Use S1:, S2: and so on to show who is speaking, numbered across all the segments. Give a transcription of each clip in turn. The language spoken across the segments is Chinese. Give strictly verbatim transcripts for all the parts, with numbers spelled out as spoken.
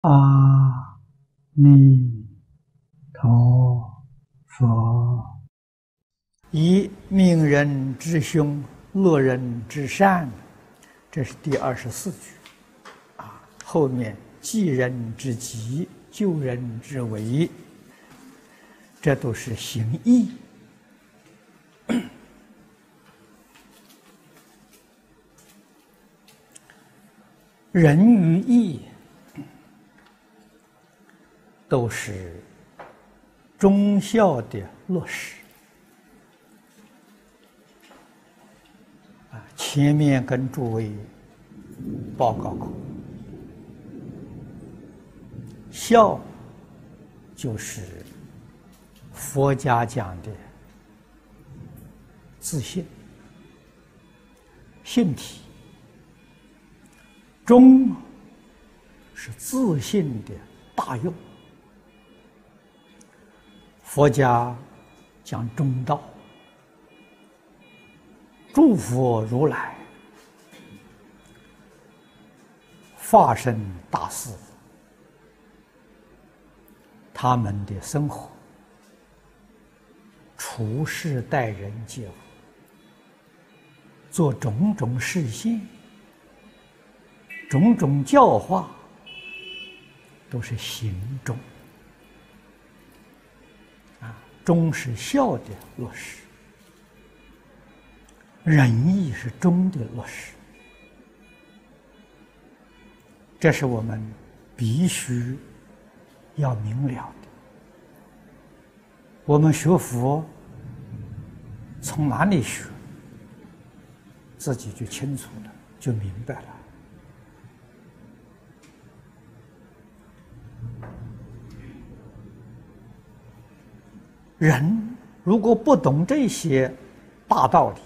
S1: 阿弥陀佛。以命人之凶，恶人之善，这是第二十四句。啊，后面济人之急，救人之危，这都是行义。仁与义都是忠孝的落实。啊，前面跟诸位报告过，孝就是佛家讲的自信、性体。忠是自信的大用。佛家讲中道，诸佛如来发生大事，他们的生活、处事待人接物，做种种事情，种种教化，都是行忠。啊，忠是孝的落实，仁义是忠的落实。这是我们必须要明了的。我们学佛从哪里学，自己就清楚了，就明白了。人如果不懂这些大道理，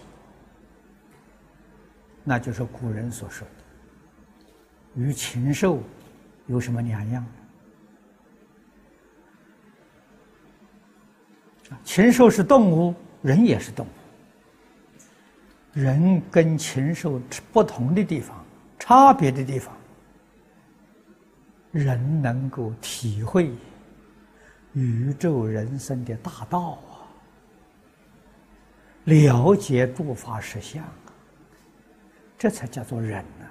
S1: 那就是古人所说的与禽兽有什么两样？禽兽是动物，人也是动物。人跟禽兽不同的地方，差别的地方，人能够体会宇宙人生的大道啊，了解诸法实相啊，这才叫做人啊。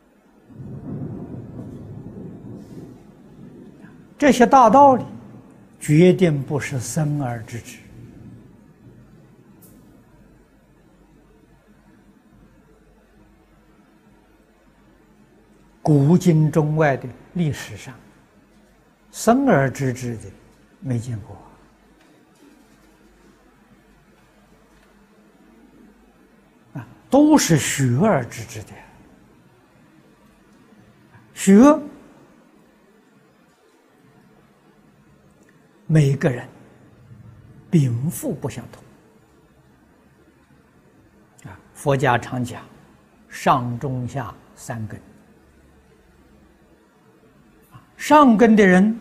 S1: 这些大道理决定不是生而知之。古今中外的历史上，生而知之的没见过。啊，都是学而知之的。学，每个人禀赋不相同。啊，佛家常讲上中下三根。上根的人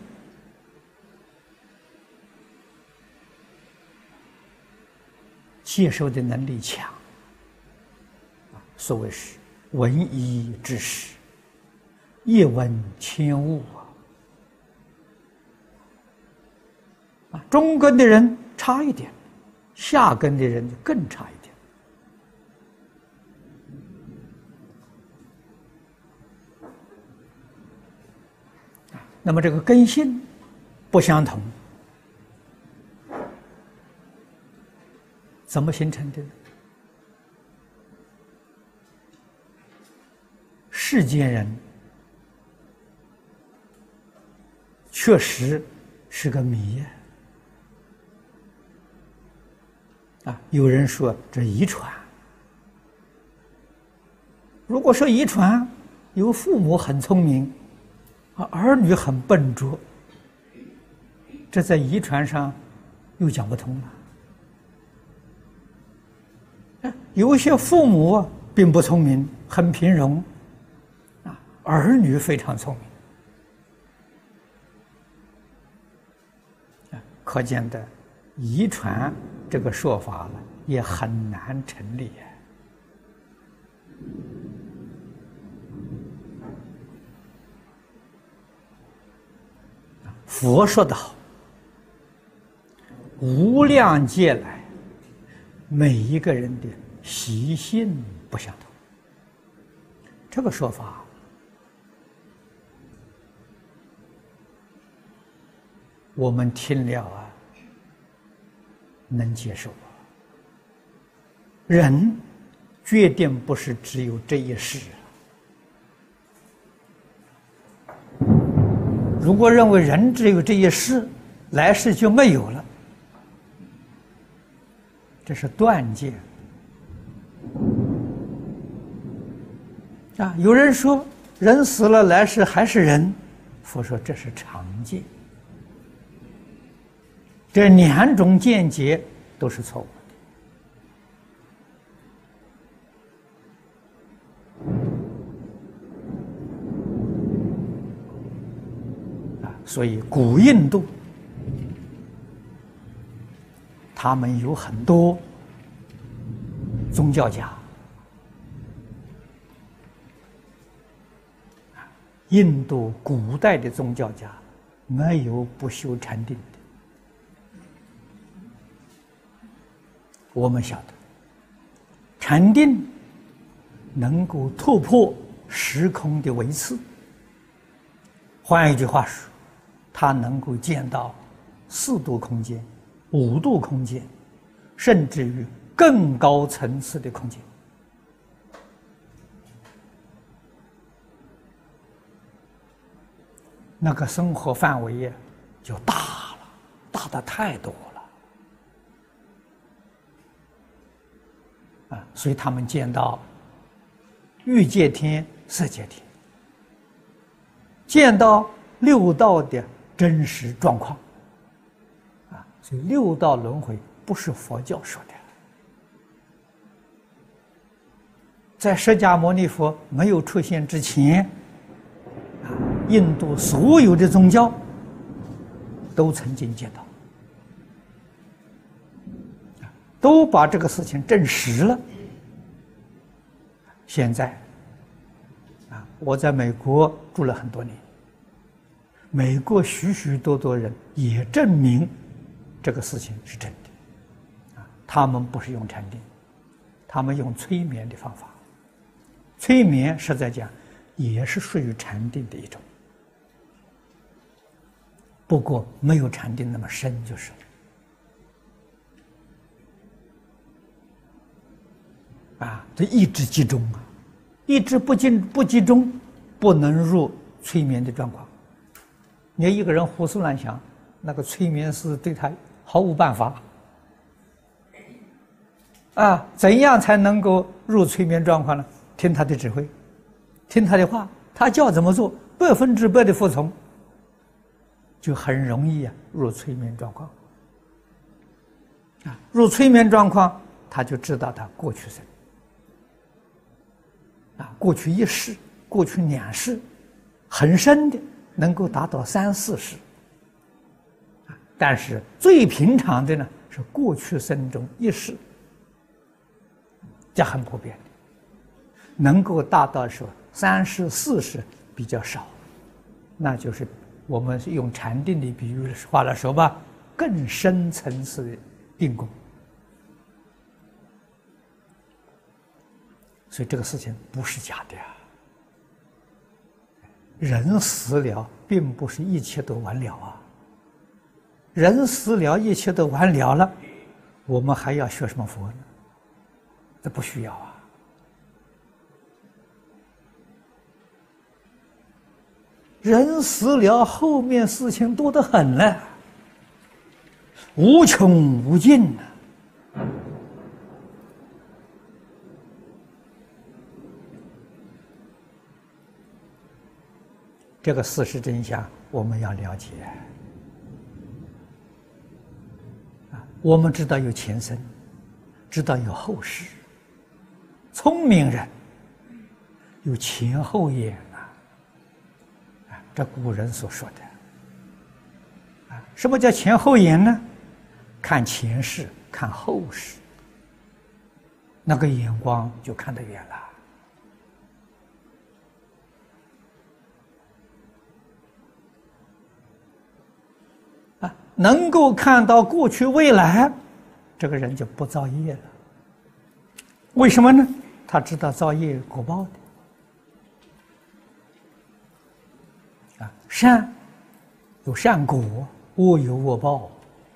S1: 接受的能力强，所谓是闻一知十，一闻千悟啊。中根的人差一点，下根的人就更差一点。那么这个根性不相同，怎么形成的？世间人确实是个谜啊！有人说这遗传，如果说遗传，有父母很聪明，儿女很笨拙，这在遗传上又讲不通了。有些父母并不聪明，很平庸，啊，儿女非常聪明，啊，可见的遗传这个说法呢，也很难成立。 佛说得好，无量劫来，每一个人的习性不相同。这个说法，我们听了啊，能接受啊。人决定不是只有这一世。如果认为人只有这一世，来世就没有了，这是断见啊。有人说人死了来世还是人，佛说这是常见。这两种见解都是错误的啊。所以古印度他们有很多宗教家，印度古代的宗教家没有不修禅定的。我们晓得，禅定能够突破时空的维次。换一句话说，它能够见到四度空间、五度空间，甚至于更高层次的空间。那个生活范围呀，就大了，大的太多了。啊，所以他们见到欲界天、色界天，见到六道的真实状况。啊，所以六道轮回不是佛教说的，在释迦牟尼佛没有出现之前，啊，印度所有的宗教都曾经见到。都把这个事情证实了。现在，啊，我在美国住了很多年，美国许许多多人也证明这个事情是真的。啊，他们不是用禅定，他们用催眠的方法。催眠实在讲也是属于禅定的一种，不过没有禅定那么深，就是了。啊，这意志集中啊，意志不集不集中，不能入催眠的状况。你一个人胡思乱想，那个催眠师对他毫无办法。啊，怎样才能够入催眠状况呢？听他的指挥，听他的话，他叫怎么做，百分之百的服从，就很容易啊入催眠状况。啊，入催眠状况，他就知道他过去生。啊，过去一世、过去两世，很深的，能够达到三四世。啊，但是最平常的呢，是过去生中一世，这很普遍的。能够达到说三世、四世比较少，那就是我们用禅定的比喻话来说吧，更深层次的定功。所以这个事情不是假的呀。人死了，并不是一切都完了啊。人死了，一切都完了了，我们还要学什么佛呢？这不需要啊。人死了，后面事情多得很了，无穷无尽啊。这个事实真相我们要了解啊！我们知道有前生，知道有后世。聪明人有前后眼啊！啊，这古人所说的啊，什么叫前后眼呢？看前世，看后世，那个眼光就看得远了。 能够看到过去未来，这个人就不造业了。为什么呢？他知道造业有果报的啊，善有善果，恶有恶报。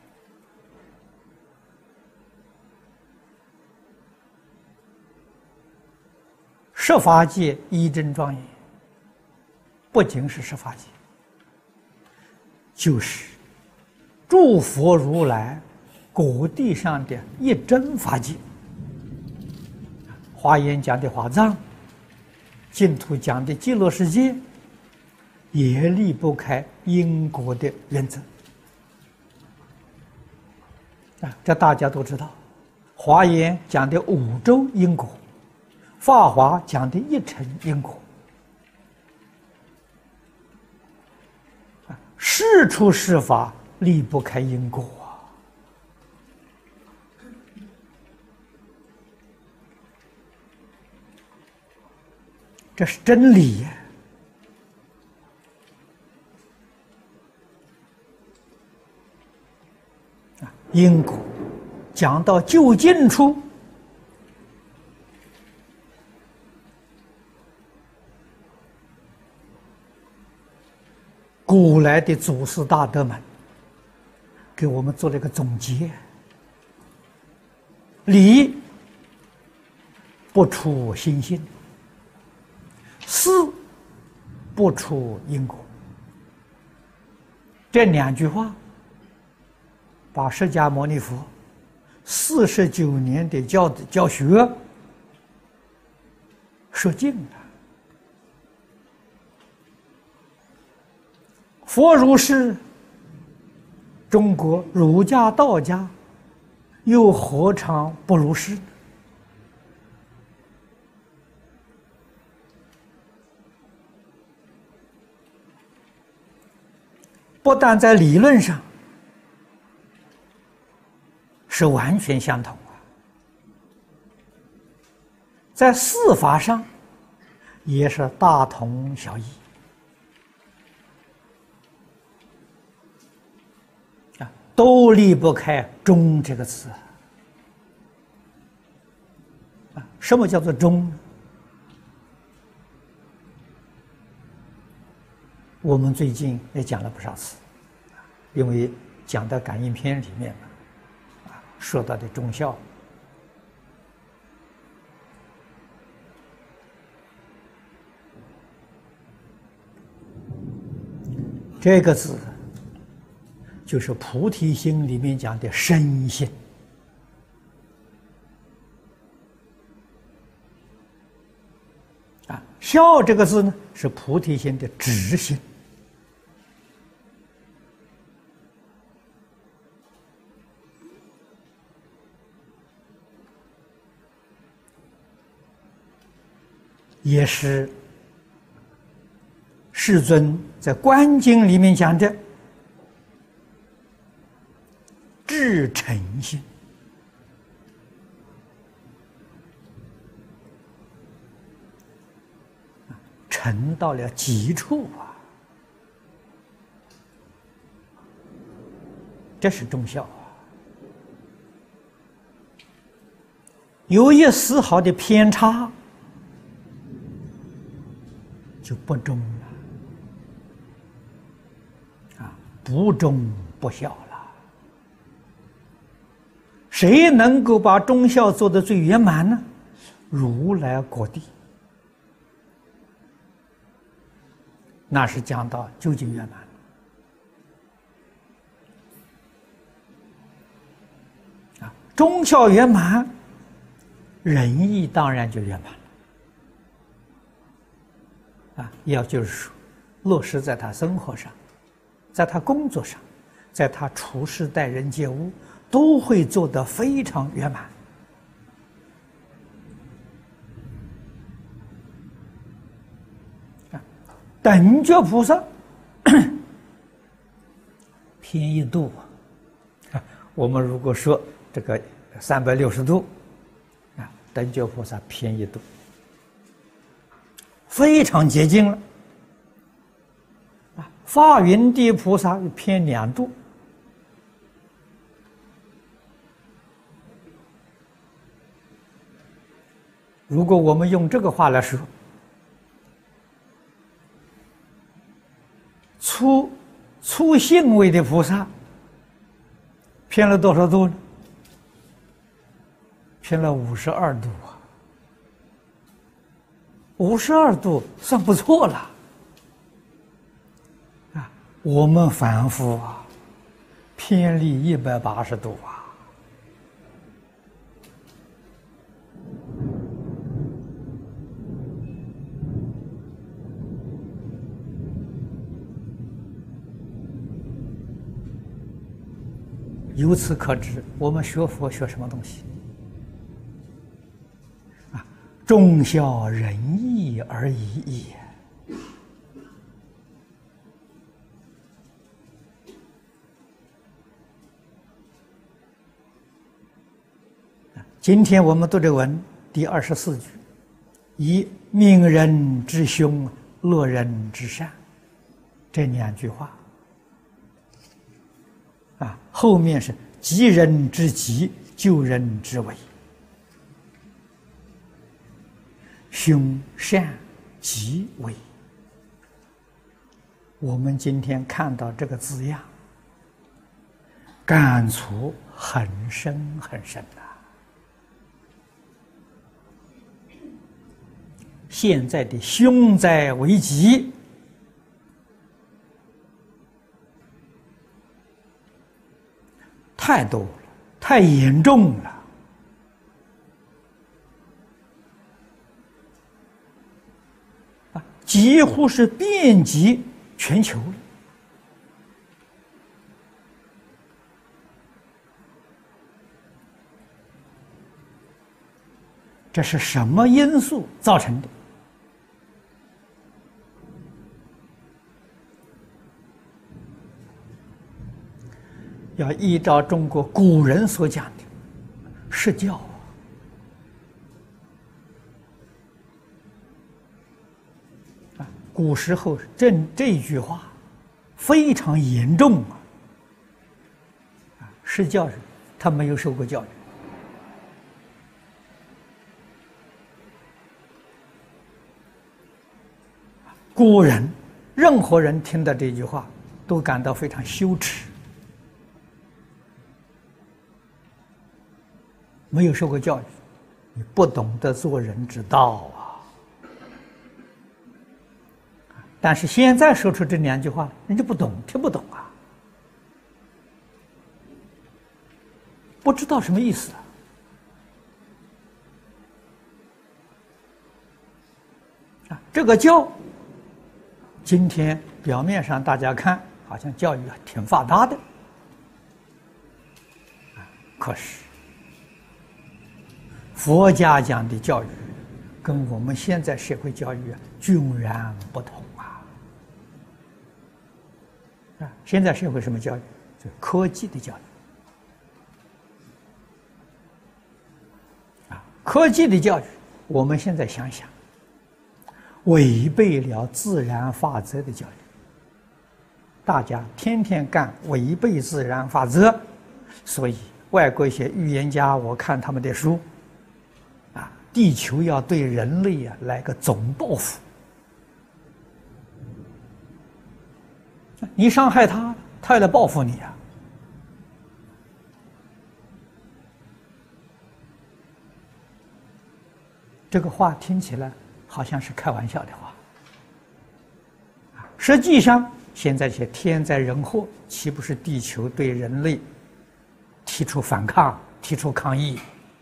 S1: 十法界一真庄严，不仅是十法界，就是诸佛如来果地上的一真法界。华严讲的华藏，净土讲的极乐世界，也离不开因果的原则啊，这大家都知道。华严讲的五洲因果，法华讲的一尘因果，事出事法离不开因果啊，这是真理呀！啊，因果讲到究竟处，古来的祖师大德们给我们做了一个总结：理不出心性，事不出因果。这两句话把释迦牟尼佛四十九年的教教学说尽了。佛如是，中国儒家道家又何尝不如是？不但在理论上是完全相同啊，在事法上也是大同小异啊，都离不开忠这个字啊。什么叫做忠？我们最近也讲了不少次，因为讲到感应篇里面啊，说到的忠孝，这个字就是菩提心里面讲的身心啊，孝这个字呢是菩提心的直心。也是世尊在《观经》里面讲的至诚心，诚到了极处啊！这是忠孝啊！有一丝毫的偏差，就不忠了，啊，不忠不孝了。谁能够把忠孝做得最圆满呢？如来果地，那是讲到究竟圆满。啊，忠孝圆满，仁义当然就圆满了。啊，要就是说，落实在他生活上，在他工作上，在他处事待人接物，都会做得非常圆满。啊，等觉菩萨偏一度啊，我们如果说这个三百六十度啊，等觉菩萨偏一度。非常接近了，啊！法云地菩萨偏两度， 如果我们用这个话来说，粗粗性位的菩萨偏了多少度呢？偏了五十二度啊！五十二度算不错了啊！我们凡夫啊，偏离一百八十度啊！由此可知，我们学佛学什么东西？啊，忠孝仁义而已矣。今天我们读这文第二十四句，以命人之凶，乐人之善，这两句话。啊，后面是急人之急，救人之危，凶善吉危。我们今天看到这个字样，感触很深很深的。现在的凶灾危急，太多了，太严重了，啊，几乎是遍及全球了。这是什么因素造成的？要依照中国古人所讲的释教啊，古时候这这句话非常严重啊！啊，释教人他没有受过教育，古人任何人听到这句话都感到非常羞耻。没有受过教育，你不懂得做人之道啊！但是现在说出这两句话，人家不懂，听不懂啊，不知道什么意思啊！啊，这个教，今天表面上大家看好像教育挺发达的，啊，可是。佛家讲的教育，跟我们现在社会教育迥然不同啊！啊，现在社会什么教育？就科技的教育。啊，科技的教育，我们现在想想，违背了自然法则的教育。大家天天干违背自然法则，所以外国一些预言家，我看他们的书。地球要对人类啊来个总报复，你伤害他，他要来报复你啊！这个话听起来好像是开玩笑的话，实际上现在这些天灾人祸，岂不是地球对人类提出反抗、提出抗议？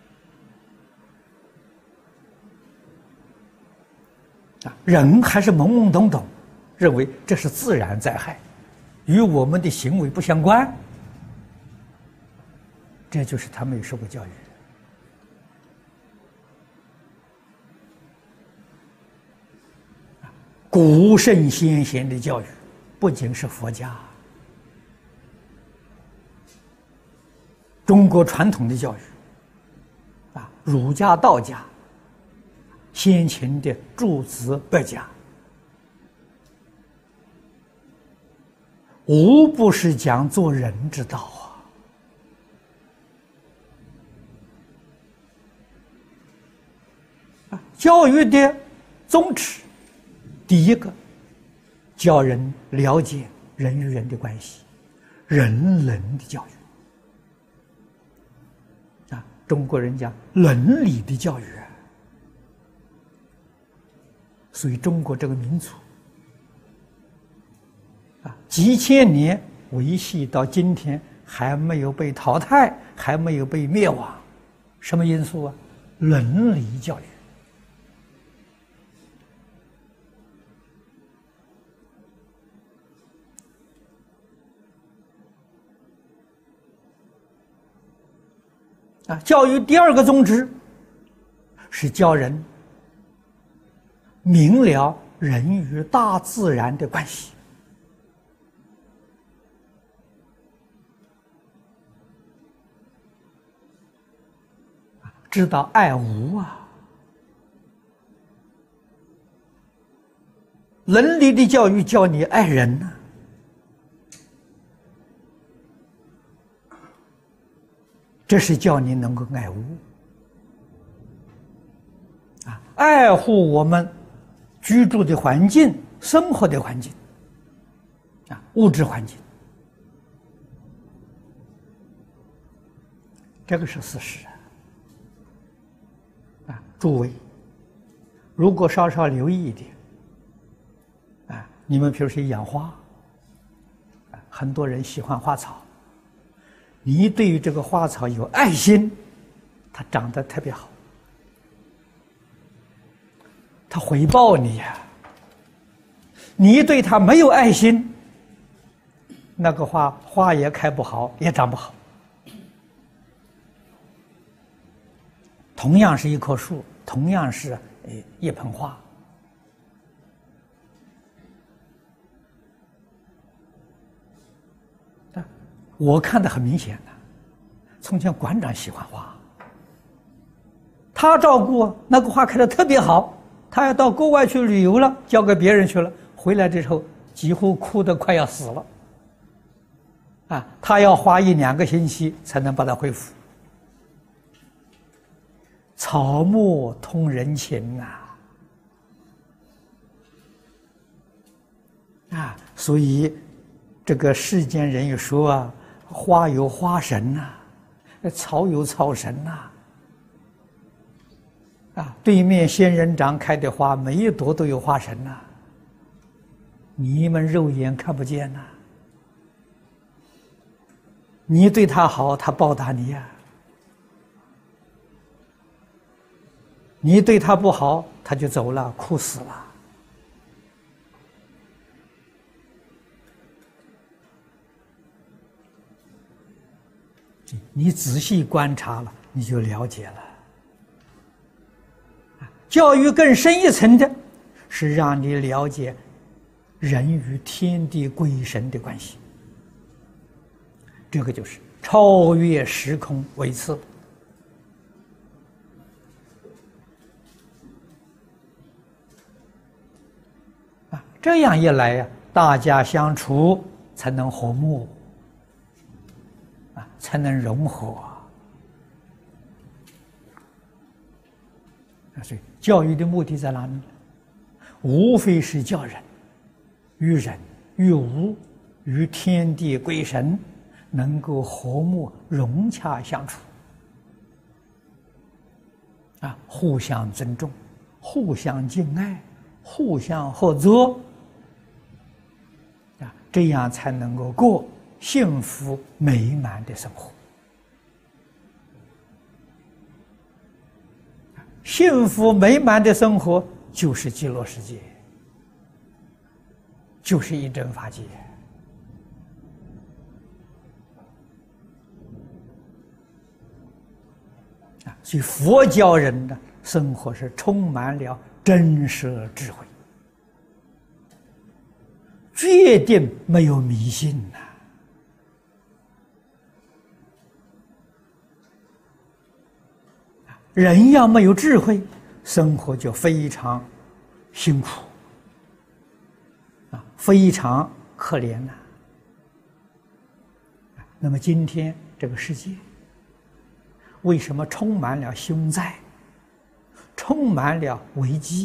S1: 啊，人还是懵懵懂懂，认为这是自然灾害，与我们的行为不相关。这就是他没有受过教育。古圣先贤的教育，不仅是佛家，中国传统的教育，啊，儒家、道家。先秦的诸子百家，无不是讲做人之道啊！啊， 教育的宗旨，第一个，教人了解人与人的关系，人伦的教育啊，中国人讲伦理的教育啊，所以中国这个民族啊，几千年维系到今天还没有被淘汰，还没有被灭亡，什么因素啊？伦理教育。啊，教育第二个宗旨是教人明了人与大自然的关系。知道爱无啊，伦理的教育教你爱人呢、啊，这是叫你能够爱物啊，爱护我们居住的环境、生活的环境啊，物质环境，这个是事实啊。啊，诸位，如果稍稍留意一点，啊，你们比如说养花，啊，很多人喜欢花草，你对于这个花草有爱心，它长得特别好，它回报你呀、啊。你对它没有爱心，那个花花也开不好，也长不好。同样是一棵树，同样是一盆花，我看得很明显的。从前馆长喜欢花，他照顾那个花开得特别好，他要到国外去旅游了，交给别人去了，回来的时候几乎哭得快要死了。啊，他要花一两个星期才能把它恢复。草木通人情啊！啊，所以这个世间人也说啊，花有花神呐、啊，草有草神呐、啊。啊，对面仙人掌开的花，每一朵都有花神呐、啊，你们肉眼看不见呐、啊。你对他好，他报答你呀、啊。你对他不好，他就走了，哭死了。你仔细观察了，你就了解了。教育更深一层的，是让你了解人与天地鬼神的关系。这个就是超越时空维次。这样一来呀、啊，大家相处才能和睦，啊，才能融合。啊，所以教育的目的在哪里？无非是教人与人、与物、与天地鬼神能够和睦融洽相处，啊，互相尊重，互相敬爱，互相合作。这样才能够过幸福美满的生活。幸福美满的生活就是极乐世界，就是一真法界。啊，所以佛教人的生活是充满了真实智慧。决定没有迷信呐、啊！人要没有智慧，生活就非常辛苦啊，非常可怜呐、啊。那么今天这个世界为什么充满了凶灾， 充满了危机。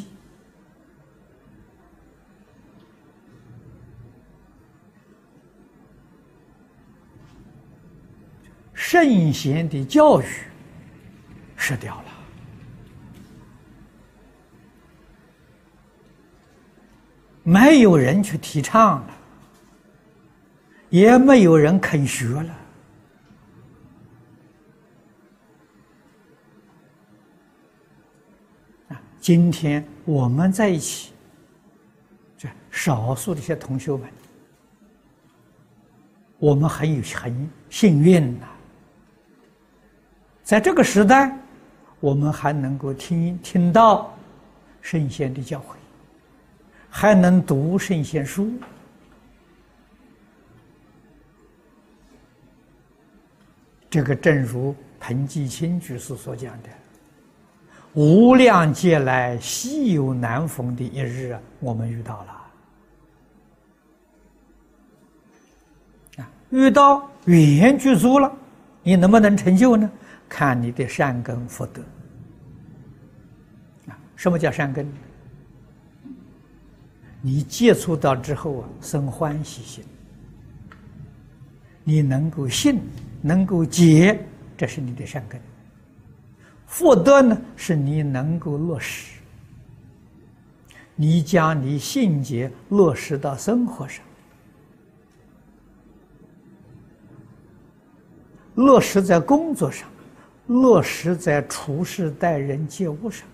S1: 圣贤的教育失掉了，没有人去提倡了，也没有人肯学了。啊，今天我们在一起，这少数的一些同学们，我们很有很幸运呐。在这个时代，我们还能够听听到圣贤的教诲，还能读圣贤书。这个正如彭继清居士所讲的，无量劫来稀有难逢的一日，我们遇到了。啊，遇到缘具足了，你能不能成就呢？看你的善根福德。啊，什么叫善根？你接触到之后啊，生欢喜心，你能够信，能够解，这是你的善根。福德呢，是你能够落实，你将你信解落实到生活上，落实在工作上，落实在处事待人接物上，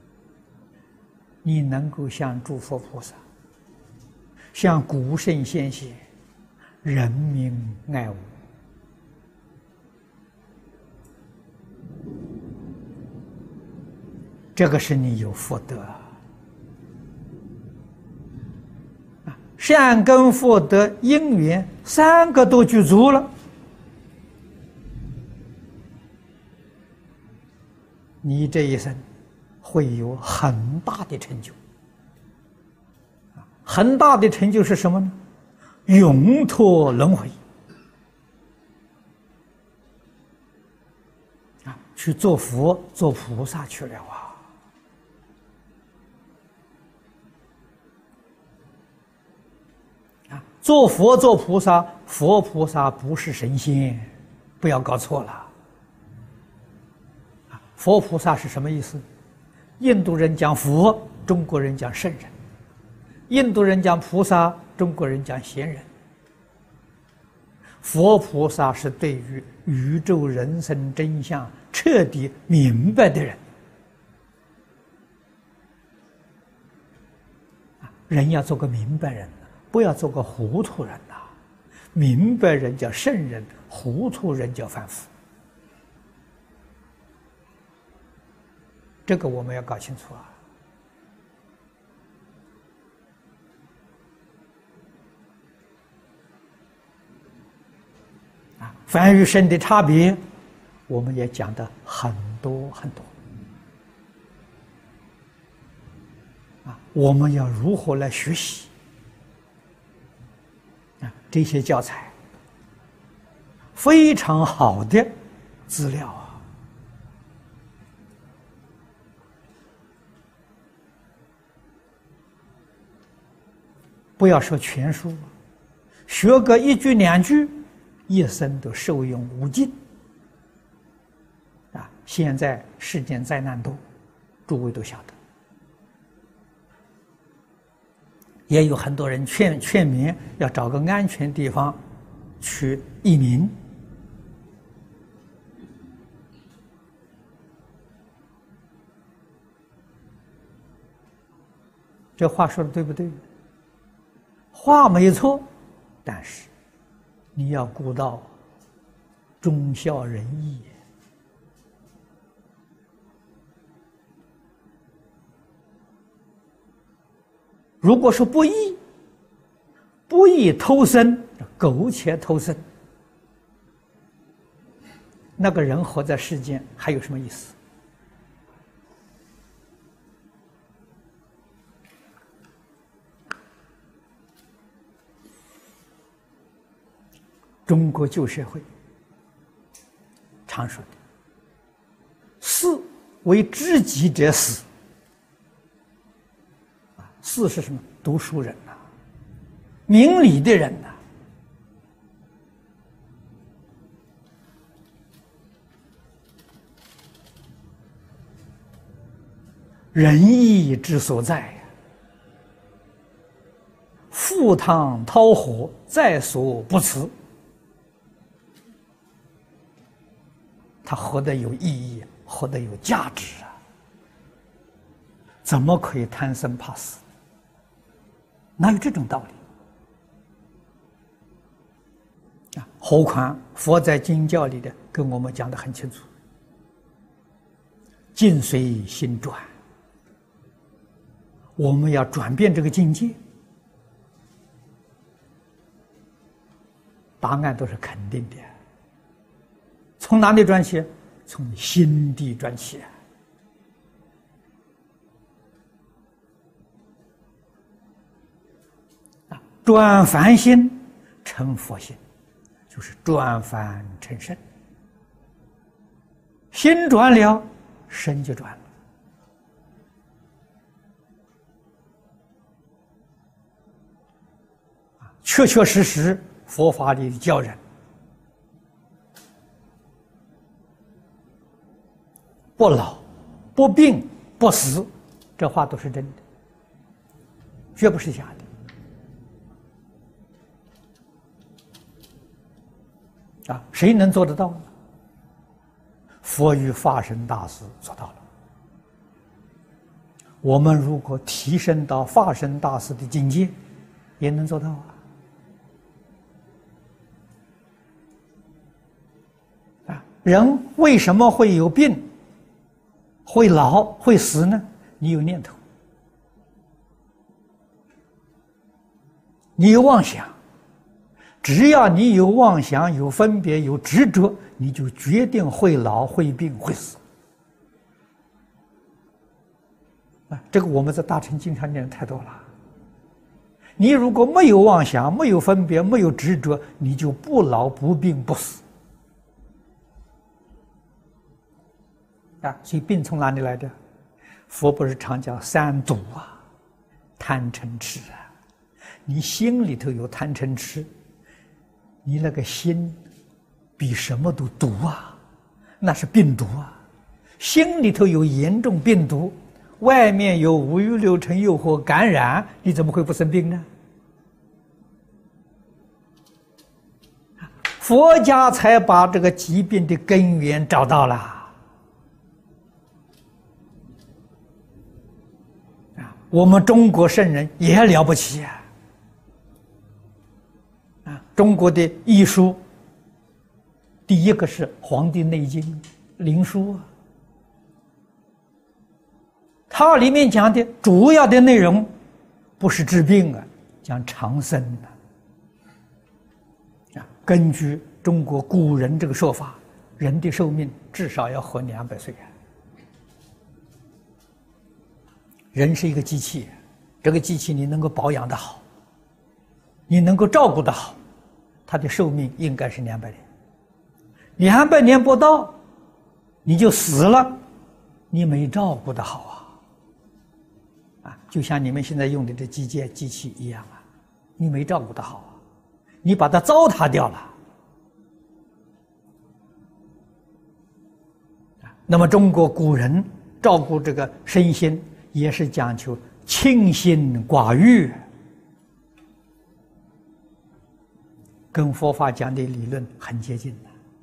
S1: 你能够像诸佛菩萨，像古圣先贤，人民爱物。这个是你有福德啊，善根福德因缘三个都具足了，你这一生会有很大的成就。很大的成就是什么呢？永脱轮回啊，去做佛做菩萨去了啊。啊，做佛做菩萨，佛菩萨不是神仙，不要搞错了。啊，佛菩萨是什么意思？印度人讲佛，中国人讲圣人；印度人讲菩萨，中国人讲贤人。佛菩萨是对于宇宙人生真相彻底明白的人。人要做个明白人，不要做个糊涂人呐！明白人叫圣人，糊涂人叫凡夫。这个我们要搞清楚啊！啊，凡与圣的差别，我们也讲的很多很多。啊，我们要如何来学习？啊，这些教材非常好的资料啊！不要说全书，学个一句两句，一生都受用无尽。啊，现在世间灾难多，诸位都晓得，也有很多人劝劝勉要找个安全地方去移民。这话说的对不对？话没错，但是你要顾到忠孝仁义。如果说不义，不义偷生，苟且偷生，那个人活在世间还有什么意思？中国旧社会常说的“士为知己者死， 士是什么？读书人呐、啊，明理的人呐、啊。仁义之所在呀，赴汤蹈火在所不辞。他活得有意义，活得有价值啊！怎么可以贪生怕死？哪有这种道理啊？何况佛在经教里的跟我们讲得很清楚：境随心转。我们要转变这个境界，答案都是肯定的。从哪里转起？从心地转起。啊，转凡心成佛心，就是转凡成圣。心转了，身就转了。确确实实，佛法里教人不老、不病、不死，这话都是真的，绝不是假的。啊，谁能做得到呢？佛与法身大师做到了。我们如果提升到法身大师的境界，也能做到啊。人为什么会有病、会老、会死呢？你有念头，你有妄想。只要你有妄想、有分别、有执着，你就决定会老、会病、会死。啊，这个我们在大乘经上念的太多了。你如果没有妄想、没有分别、没有执着，你就不老、不病、不死。啊，所以病从哪里来的？佛不是常讲三毒啊，贪嗔痴啊。你心里头有贪嗔痴，你那个心比什么都毒啊，那是病毒啊。心里头有严重病毒，外面有五欲六尘诱惑感染，你怎么会不生病呢？佛家才把这个疾病的根源找到了。我们中国圣人也了不起啊！啊，中国的医书，第一个是《黄帝内经》灵书啊，它里面讲的主要的内容不是治病啊，讲长生啊。啊，根据中国古人这个说法，人的寿命至少要活两百岁啊。人是一个机器，这个机器你能够保养得好，你能够照顾得好，它的寿命应该是两百年。两百年不到，你就死了，你没照顾得好啊！啊，就像你们现在用的这机械机器一样啊，你没照顾得好啊，你把它糟蹋掉了。那么中国古人照顾这个身心，也是讲求清心寡欲，跟佛法讲的理论很接近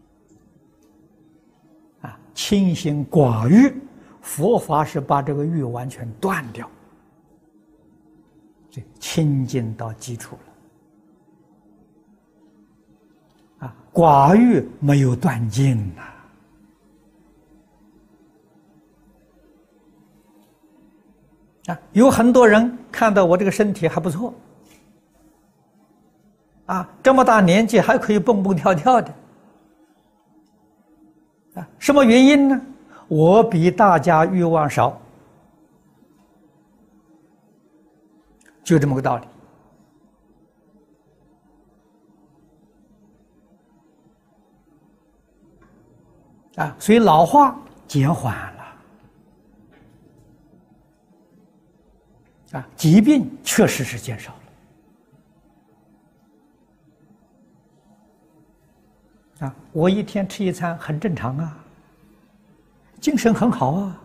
S1: 的。啊，清心寡欲，佛法是把这个欲完全断掉，就清净到基础了。啊，寡欲没有断尽呐。啊，有很多人看到我这个身体还不错，啊，这么大年纪还可以蹦蹦跳跳的，啊，什么原因呢？我比大家欲望少，就这么个道理。啊，所以老化减缓了。 啊，疾病确实是减少了。啊，我一天吃一餐很正常啊，精神很好啊。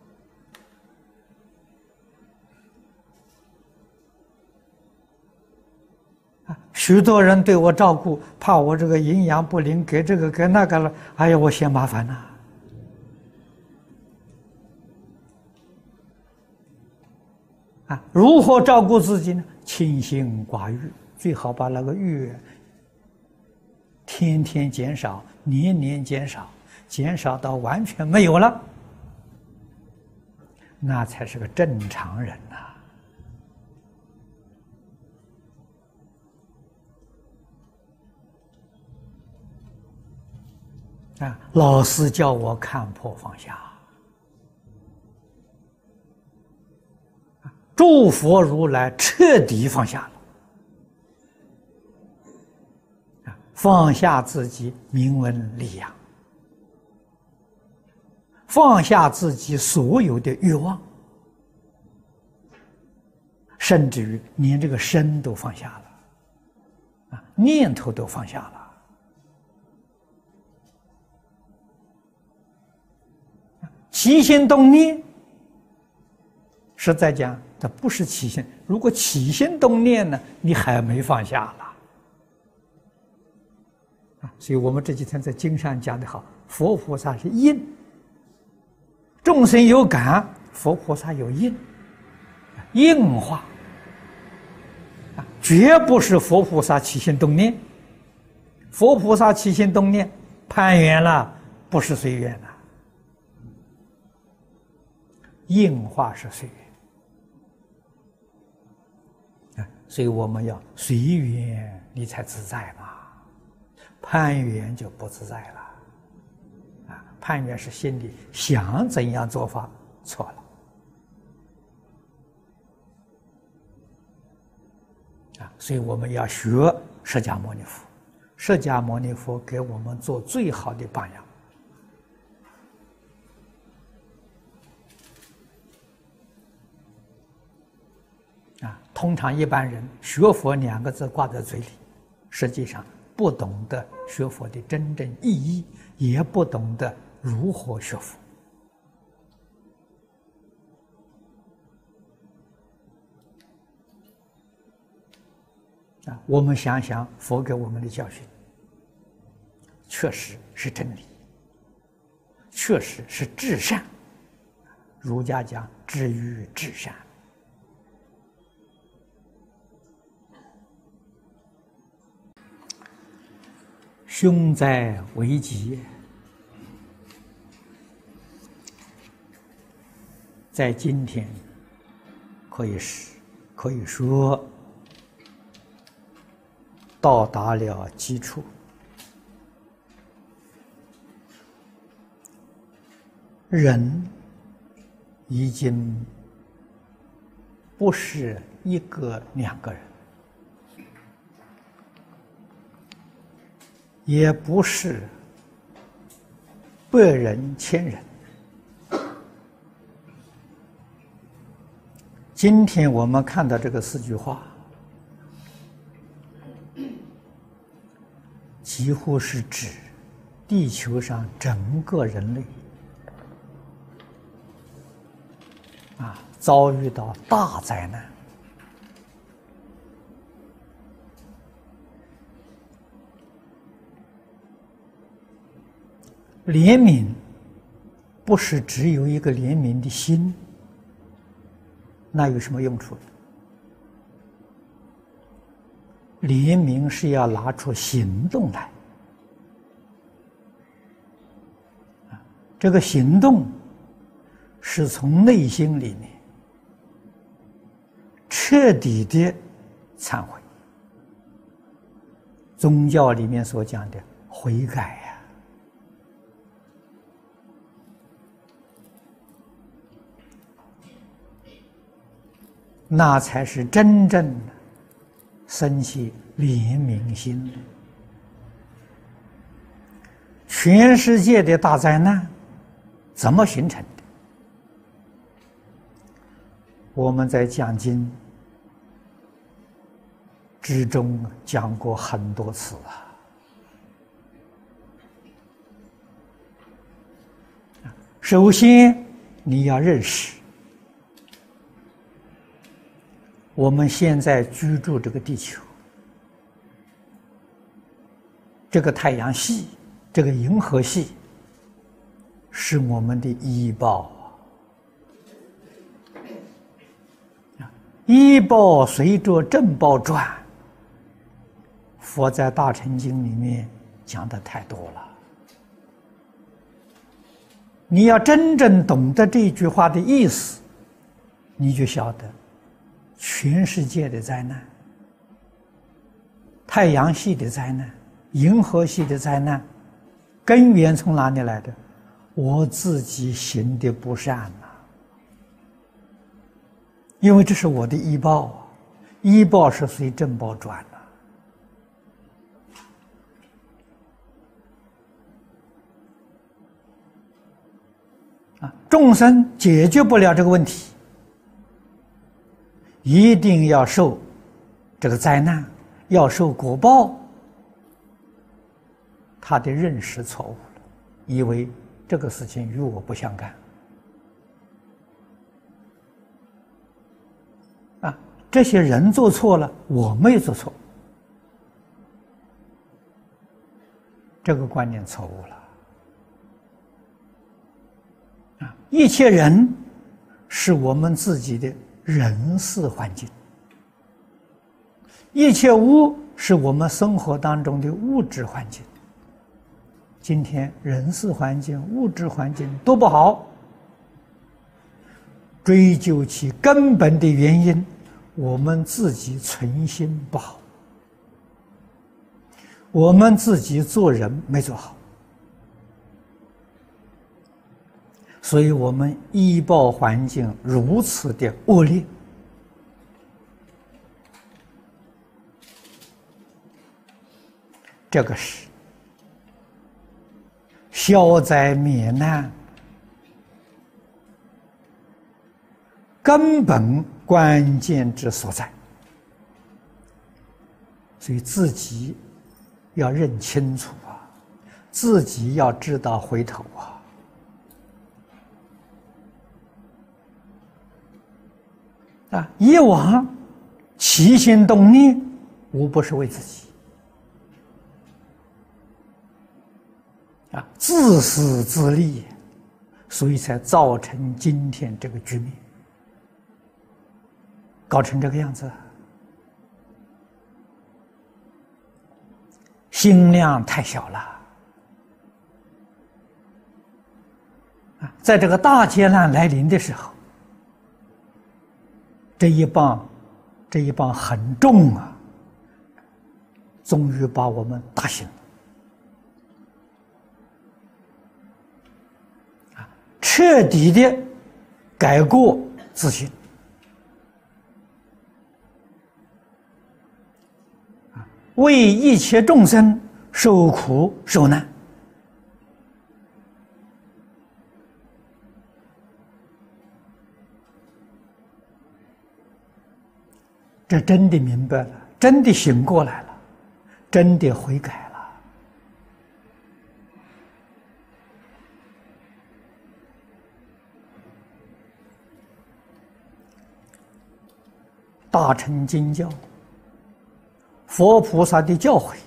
S1: 啊，许多人对我照顾，怕我这个营养不良，给这个给那个了，哎呀，我嫌麻烦呐。啊，如何照顾自己呢？清心寡欲，最好把那个欲天天减少，年年减少，减少到完全没有了，那才是个正常人呐。啊，老师叫我看破放下。诸佛如来彻底放下了，放下自己名闻利养，放下自己所有的欲望，甚至于连这个身都放下了，啊，念头都放下了。起心动念，实在讲，它不是起心。如果起心动念呢，你还没放下了啊！所以我们这几天在经上讲的好，佛菩萨是应，众生有感，佛菩萨有应，应化啊，绝不是佛菩萨起心动念。佛菩萨起心动念，攀缘了，不是随缘了。应化是随缘，所以我们要随缘，你才自在嘛。攀缘就不自在了，啊，攀缘是心里想怎样做法错了，啊，所以我们要学释迦牟尼佛，释迦牟尼佛给我们做最好的榜样。啊，通常一般人学佛两个字挂在嘴里，实际上不懂得学佛的真正意义，也不懂得如何学佛。啊，我们想想佛给我们的教训，确实是真理，确实是至善。儒家讲至于至善。凶灾危急，在今天可以是可以说到达了基础。人已经不是一个两个人，也不是百人千人。今天我们看到这个四句话，几乎是指地球上整个人类啊遭遇到大灾难。怜悯不是只有一个怜悯的心，那有什么用处？怜悯是要拿出行动来，这个行动是从内心里面彻底的忏悔，宗教里面所讲的悔改呀、啊。那才是真正的生起怜悯心。全世界的大灾难怎么形成的？ 我们在讲经之中讲过很多次啊。首先，你要认识，我们现在居住这个地球，这个太阳系，这个银河系，是我们的依报啊。依报随着正报转，佛在《大乘经》里面讲的太多了。你要真正懂得这句话的意思，你就晓得全世界的灾难，太阳系的灾难，银河系的灾难，根源从哪里来的？我自己行的不善呐、啊，因为这是我的依报啊，依报是随正报转的。众生解决不了这个问题，一定要受这个灾难，要受果报。他的认识错误了，以为这个事情与我不相干。啊，这些人做错了，我没做错，这个观念错误了。一切人是我们自己的人事环境，一切物是我们生活当中的物质环境。今天人事环境、物质环境都不好，追究其根本的原因，我们自己存心不好，我们自己做人没做好。所以我们依报环境如此的恶劣，这个是消灾灭难根本关键之所在。所以自己要认清楚啊，自己要知道回头啊。啊，以往起心动念，无不是为自己，啊，自私自利，所以才造成今天这个局面，搞成这个样子。心量太小了，啊，在这个大劫难来临的时候，这一棒，这一棒很重啊！终于把我们打醒了啊！彻底的改过自新啊！为一切众生受苦受难。这真的明白了，真的醒过来了，真的悔改了。大乘经教，佛菩萨的教诲，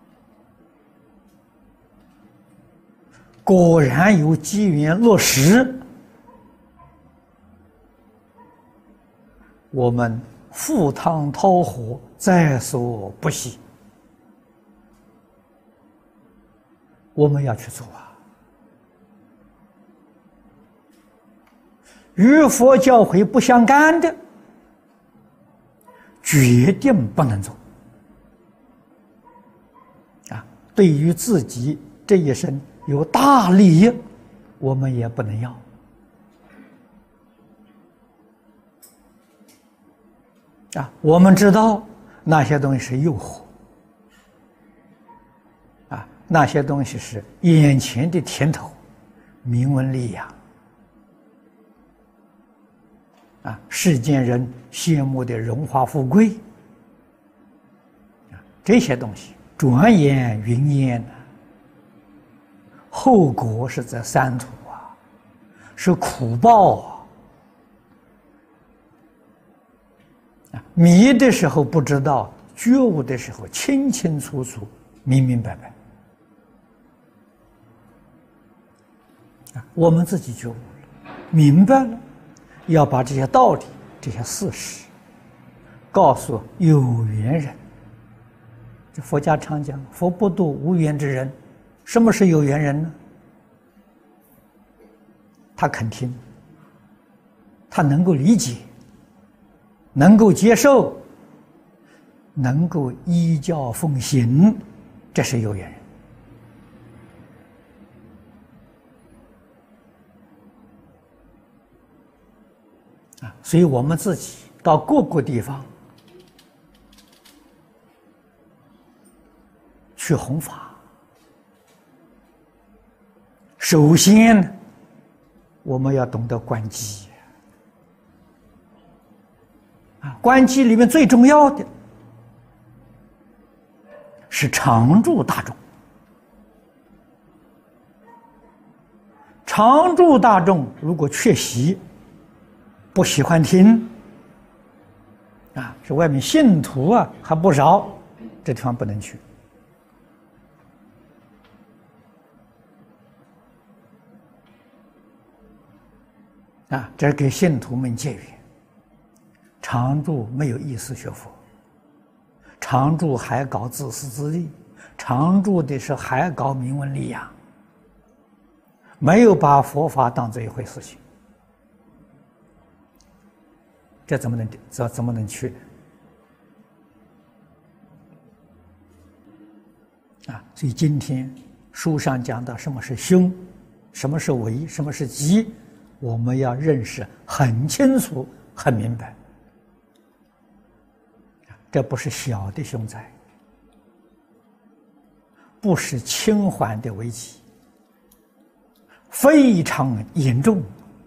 S1: 果然有机缘落实，我们赴汤蹈火，在所不惜。我们要去做啊！与佛教诲不相干的，决定不能做。啊，对于自己这一生有大利益，我们也不能要。啊，我们知道那些东西是诱惑，啊，那些东西是眼前的甜头，名闻利养。 啊，世间人羡慕的荣华富贵，啊，这些东西转眼云烟啊，后果是在三途啊，是苦报啊！啊，迷的时候不知道，觉悟的时候清清楚楚、明明白白。啊，我们自己觉悟了，明白了。要把这些道理、这些事实告诉有缘人。这佛家常讲“佛不度无缘之人”，什么是有缘人呢？他肯听，他能够理解，能够接受，能够依教奉行，这是有缘人。啊，所以我们自己到各个地方去弘法，首先我们要懂得观机。啊，观机里面最重要的是常住大众。常住大众如果缺席，不喜欢听，啊，是外面信徒啊还不少，这地方不能去。啊，这是给信徒们戒缘。常住没有意思学佛，常住还搞自私自利，常住的是还搞名闻利养，没有把佛法当做一回事情。这怎么能怎怎么能去？啊，所以今天书上讲到什么是凶，什么是为，什么是吉，我们要认识很清楚、很明白。这不是小的凶灾，不是轻缓的危机，非常严重。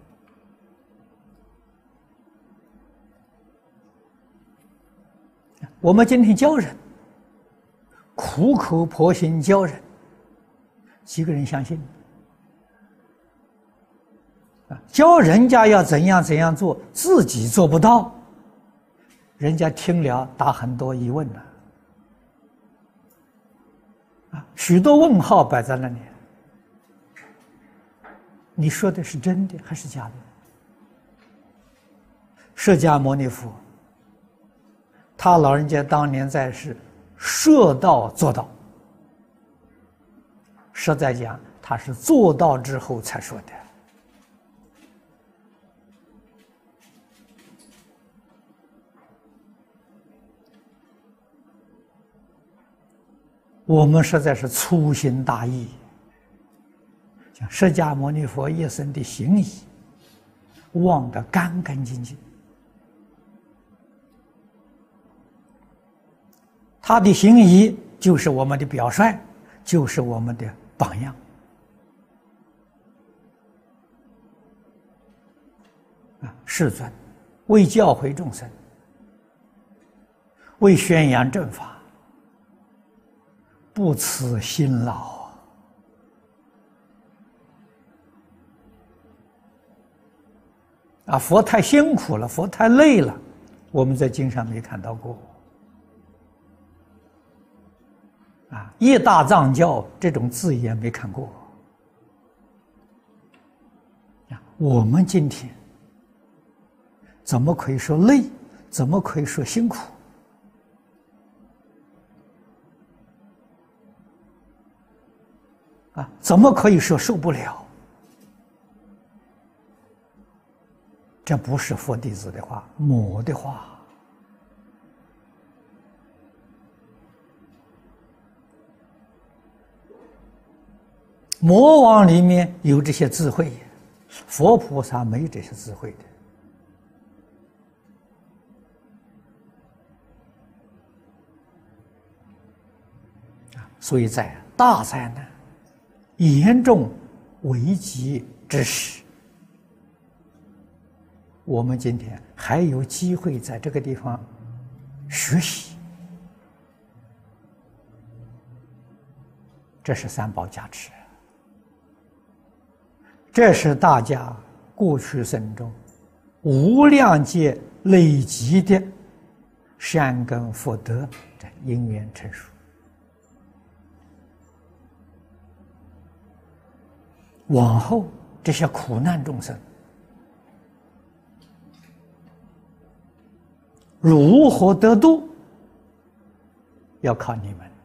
S1: 我们今天教人，苦口婆心教人，几个人相信？啊，教人家要怎样怎样做，自己做不到，人家听了打很多疑问了，啊，许多问号摆在那里。你说的是真的还是假的？释迦牟尼佛，他老人家当年在世，说到做到。实在讲，他是做到之后才说的。我们实在是粗心大意，像释迦牟尼佛一生的行仪，忘得干干净净。他的行仪就是我们的表率，就是我们的榜样。啊，世尊为教诲众生，为宣扬正法，不辞辛劳啊！佛太辛苦了，佛太累了，我们在经上没看到过。啊，一大藏教这种字眼没看过。啊，我们今天怎么可以说累？怎么可以说辛苦？啊，怎么可以说受不了？这不是佛弟子的话，魔的话。魔王里面有这些智慧，佛菩萨没这些智慧的。所以在大灾难、严重危急之时， 我们今天还有机会在这个地方学习，这是三宝加持，这是大家过去生中无量劫累积的善根福德的因缘成熟。往后这些苦难众生如何得度，要靠你们。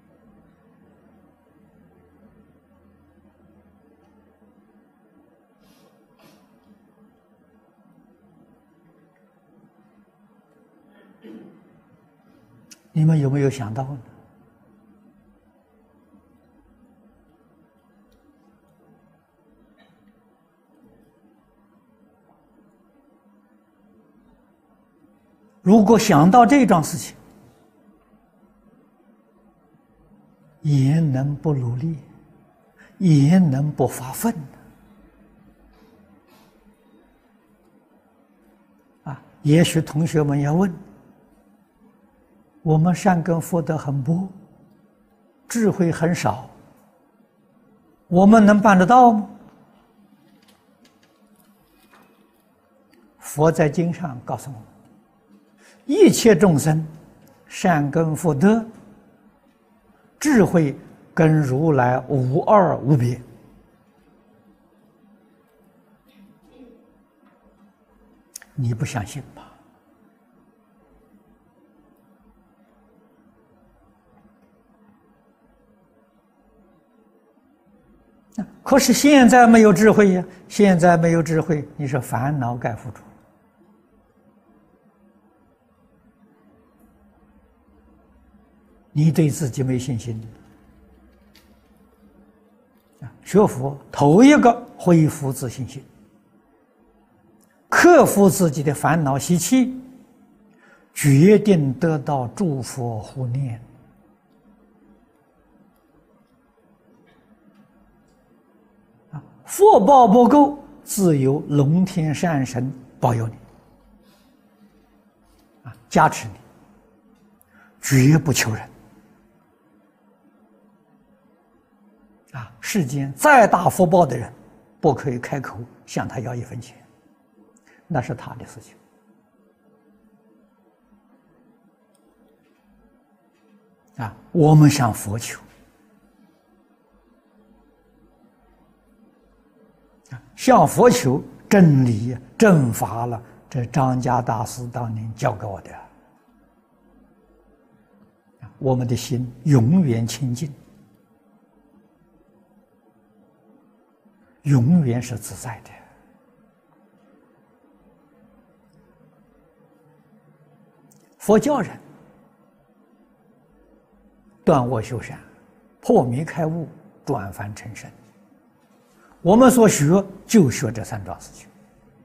S1: 你们有没有想到呢？如果想到这桩事情，也能不努力，也能不发奋啊！也许同学们要问：我们善根福德很薄，智慧很少，我们能办得到吗？佛在经上告诉我们，一切众生善根福德智慧跟如来无二无别。你不相信吧？可是现在没有智慧呀，现在没有智慧，你说烦恼盖付出。你对自己没信心啊！学佛头一个恢复自信心，克服自己的烦恼习气，决定得到诸佛护念啊！福报不够，自有龙天善神保佑你啊，加持你，绝不求人。啊，世间再大福报的人，不可以开口向他要一分钱，那是他的事情。啊，我们向佛求，啊，向佛求真理正法了，这张家大师当年教给我的，我们的心永远清净。永远是自在的。佛教人断恶修善，破迷开悟，转凡成圣。我们所学就学这三桩事情。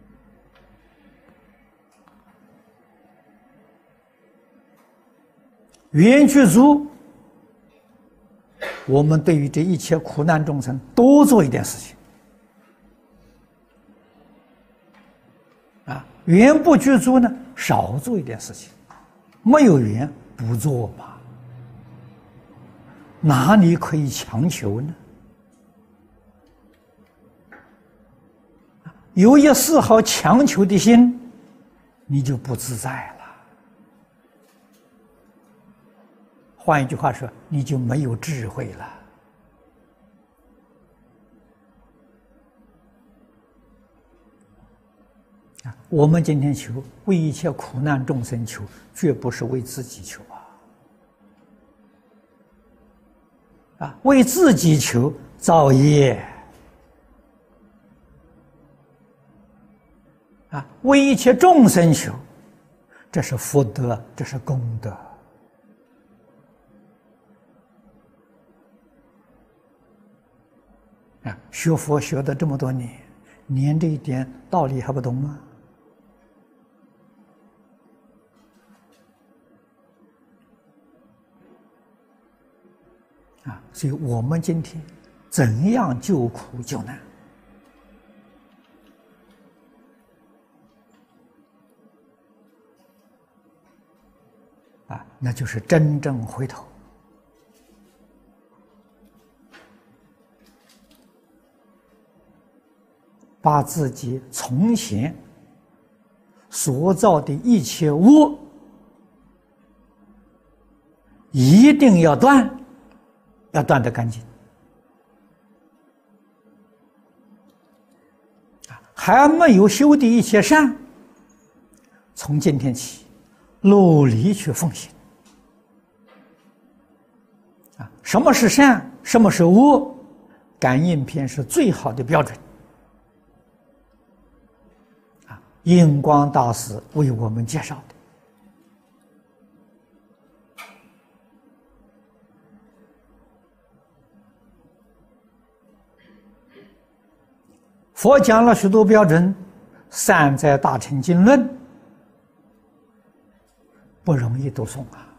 S1: 缘具足，我们对于这一切苦难众生多做一点事情。啊，缘不具足呢，少做一点事情，没有缘不做吧，哪里可以强求呢？有一丝毫强求的心，你就不自在了。换一句话说，你就没有智慧了。我们今天求，为一切苦难众生求，绝不是为自己求啊！啊，为自己求造业啊，为一切众生求，这是福德，这是功德啊！学佛学了这么多年，连这一点道理还不懂吗？啊，所以我们今天怎样救苦救难？ 啊，那就是真正回头，把自己从前所造的一切恶一定要断，要断得干净。还没有修的一切善，从今天起努力去奉行。啊，什么是善，什么是恶，感应篇是最好的标准。啊，印光大师为我们介绍的。佛讲了许多标准，散在《大乘经论》，不容易读诵啊！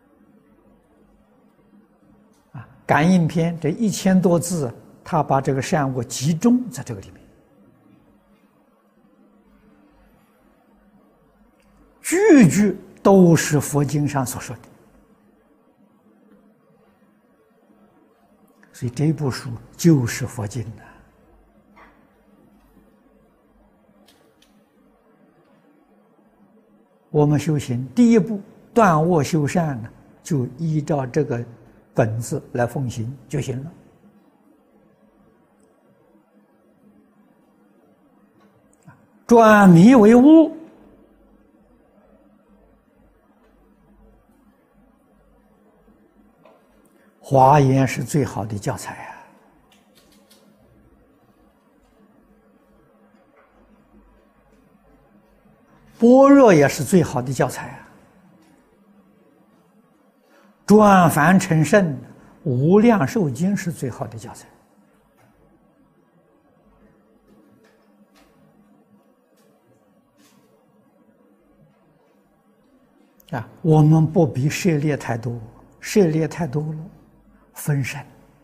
S1: 啊，感应篇这一千多字，他把这个善恶集中在这个里面，句句都是佛经上所说的，所以这部书就是佛经的。我们修行第一步断恶修善呢，就依照这个本子来奉行就行了。转迷为悟，华严是最好的教材啊！般若也是最好的教材啊！转凡成圣，无量寿经是最好的教材。啊，我们不必涉猎太多，涉猎太多了，分神。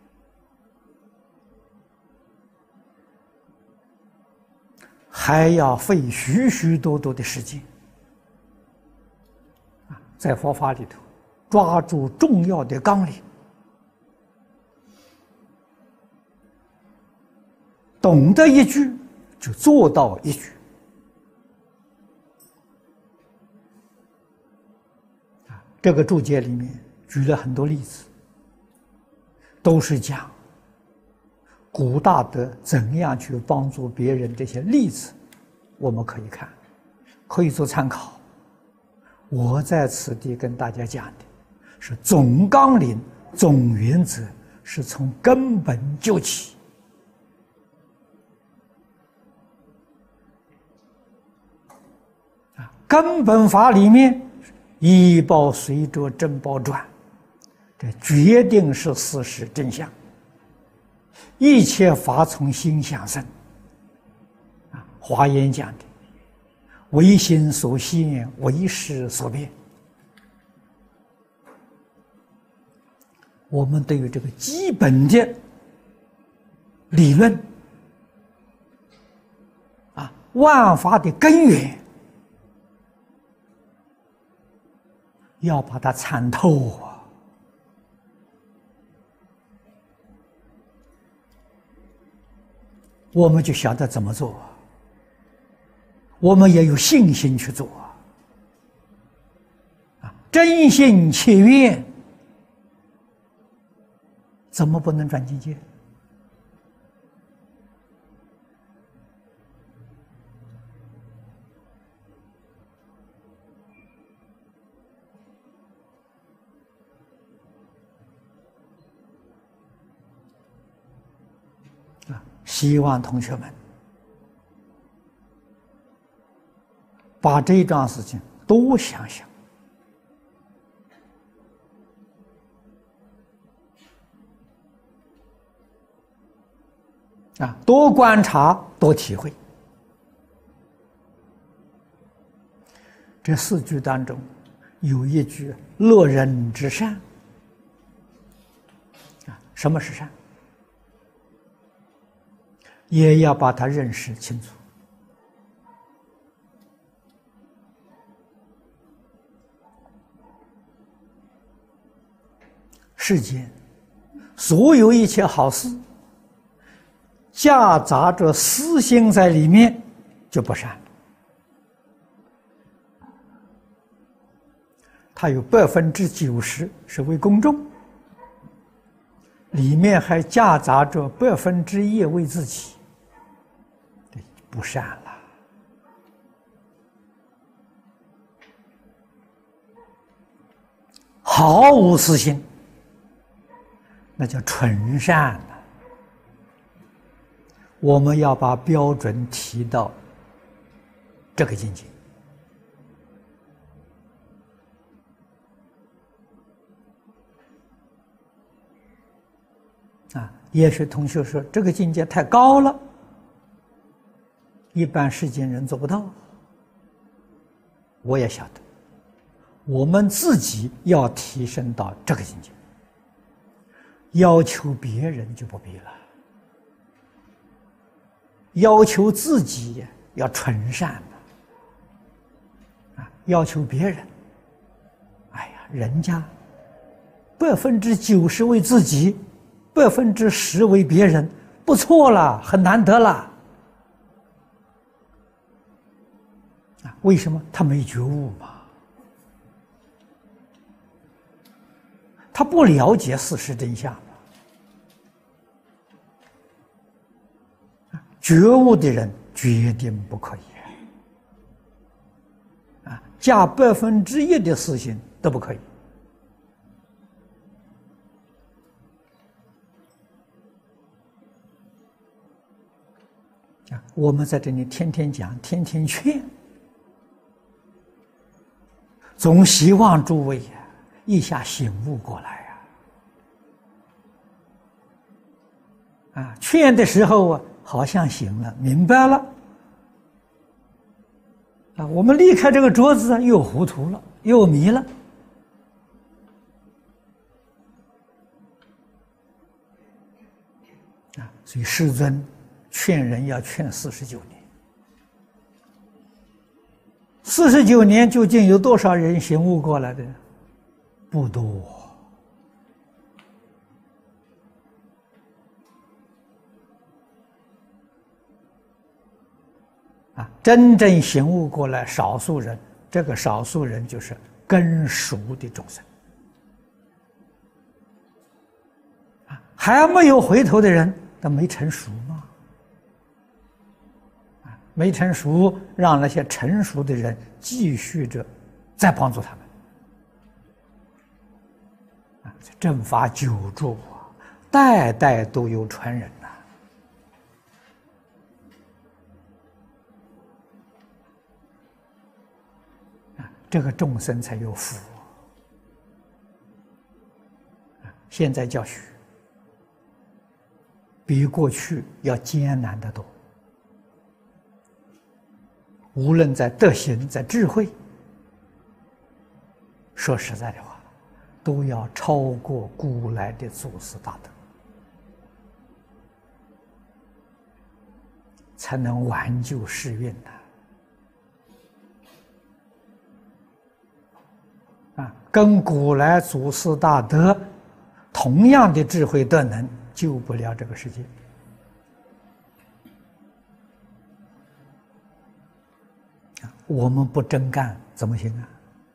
S1: 还要费许许多多的时间啊，在佛法里头抓住重要的纲领，懂得一句就做到一句啊。这个注解里面举了很多例子，都是讲古大德怎样去帮助别人，这些例子我们可以看，可以做参考。我在此地跟大家讲的是总纲领、总原则，是从根本救起。啊，根本法里面依报随着真报转，这决定是事实真相。一切法从心想生，啊，华严讲的唯心所现，唯识所变。我们对于这个基本的理论，啊，万法的根源，要把它参透啊。我们就晓得怎么做，我们也有信心去做啊！真心切愿，怎么不能转境界？希望同学们把这一桩事情多想想，啊，多观察，多体会。这四句当中有一句“乐人之善”，啊，什么是善？也要把它认识清楚。 世间所有一切好事，夹杂着私心在里面，就不善。它有百分之九十是为公众，里面还夹杂着百分之一为自己，对，不善了。毫无私心，那叫纯善了。我们要把标准提到这个境界。啊，也许同学说这个境界太高了，一般世间人做不到。我也晓得，我们自己要提升到这个境界，要求别人就不必了，要求自己要纯善啊，要求别人，哎呀，人家百分之九十为自己，百分之十为别人，不错了，很难得了。啊，为什么？他没觉悟嘛，他不了解事实真相。觉悟的人决定不可以啊，加百分之一的私心都不可以。啊，我们在这里天天讲，天天劝，总希望诸位啊一下醒悟过来呀！啊，劝的时候啊，好像醒了，明白了。啊，我们离开这个桌子啊，又糊涂了，又迷了。啊，所以世尊劝人要劝四十九年。四十九年究竟有多少人醒悟过来的？不多。啊，真正醒悟过来，少数人，这个少数人就是根熟的众生。啊，还没有回头的人，他没成熟嘛。啊，没成熟，让那些成熟的人继续着再帮助他们。啊，正法久住啊，代代都有传人。这个众生才有福。现在教学比过去要艰难得多，无论在德行、在智慧，说实在的话，都要超过古来的祖师大德，才能挽救世运呐。啊，跟古来祖师大德同样的智慧德能，救不了这个世界。我们不真干怎么行啊？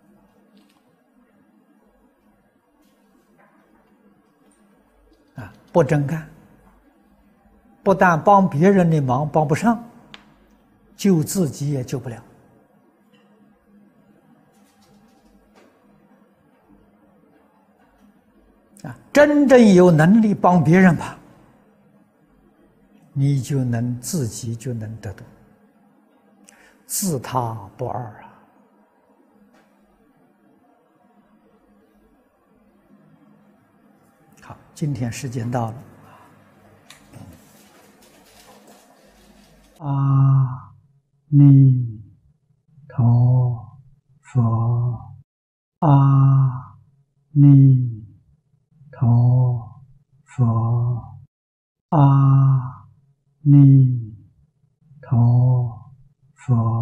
S1: 啊，不真干，不但帮别人的忙帮不上，救自己也救不了。啊，真正有能力帮别人吧，你就能自己就能得度，自他不二啊！好，今天时间到了。阿弥陀佛，阿弥陀佛，阿弥陀佛。